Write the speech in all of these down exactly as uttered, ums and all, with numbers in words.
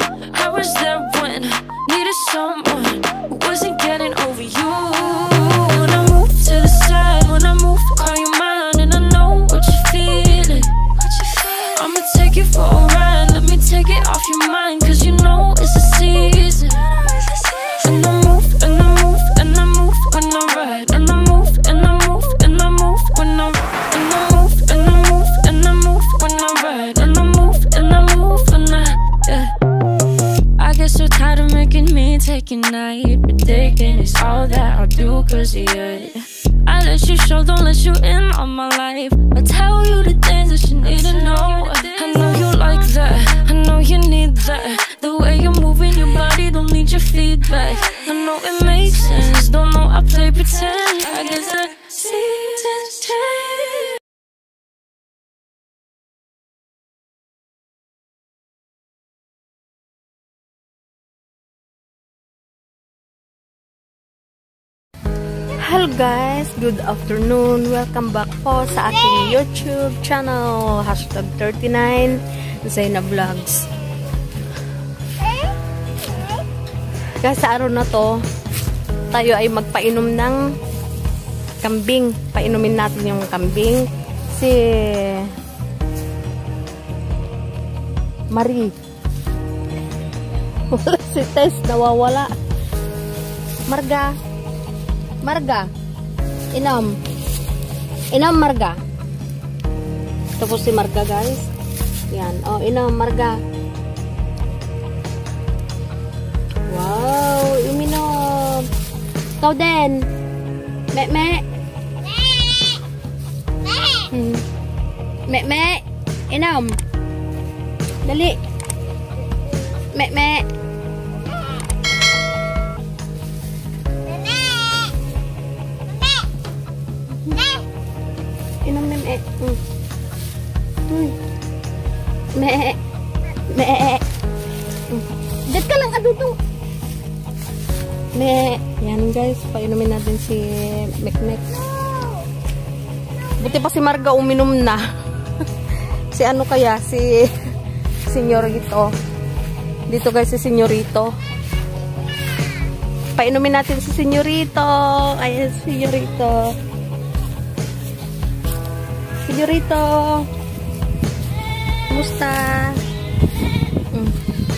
I was there when needed someone who wasn't getting over you. When I move to the side, when I move, call you mine, and I know what you're feeling. I'ma take you for a ride, let me take it off your mind, cause you know it's a season. And I move, and I move, and I move when I ride, and I move, and I move, and I move when I and I move, and I move, and I move when I ride, and I move, and I move when I yeah. I get so tired of making me take a night, predicting it's all that I'll do cause of you. I let you show, don't let you in on my life. I tell you the things that you need to know. I know you like that, I know you need that. The way you're moving your body, don't need your feedback. I know it makes sense, don't know I play pretend. I guess the seasons change. Hello guys, good afternoon. Welcome back po sa aking YouTube channel, hashtag thirty-nine Zaina Vlogs. Guys, sa araw na to, tayo ay magpainom ng kambing. Painumin natin yung kambing. Si Marie. Si Tess nawawala. Marga. Marga. Inom. Inom, Marga. Tapos si Marga, guys. Yan. Oh, inom, Marga. Wow, uminom. Ikaw din. Me, me. Hmm. Me, me. Inom. Dali. Me, me. Inom na me. Mm. Mm. Me. Me. Mm. Diyan ka lang, adudo. Me. Yan guys, painumin natin si Mekmek. Buti pa si Marga uminom na. Si ano kaya? Si Senyorito. Dito guys si Senyorito. Painumin natin si Senyorito. Ayan, Senyorito. Senyorito. Kumusta? Mm.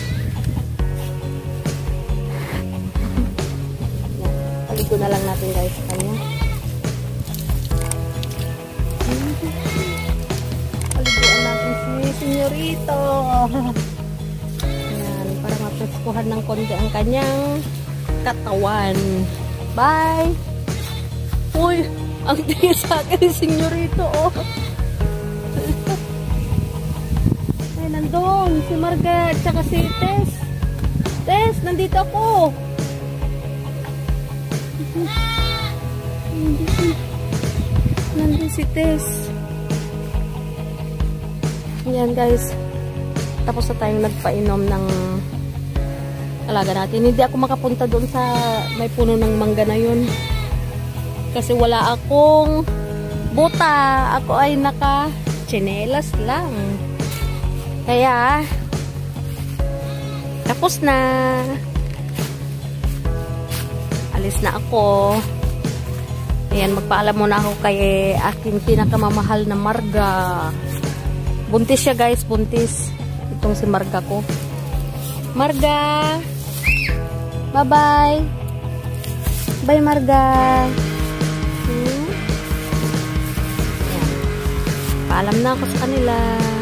Paligo na lang natin guys sa kanya. Paliguan natin si Senyorito. Ayan, para mapreskuhan ng konti ang kanyang katawan. Bye! Uy! Ang tingin sa akin ni Senyorito, oh. Ay, nandun. Si Marga, tsaka si Tess. Tess, nandito ako. Nandun si Tess. Ayan, guys. Tapos na tayong nagpainom ng alaga natin. Hindi ako makapunta doon sa may puno ng mangga na yun. Kasi wala akong buta. Ako ay naka-tsinelas lang. Kaya, tapos na. Alis na ako. Ayan, magpaalam muna ako kay aking pinakamamahal na Marga. Buntis siya guys, buntis. Itong si Marga ko. Marga! Bye-bye! Bye, Marga! Hmm? Paalam na ako sa kanila.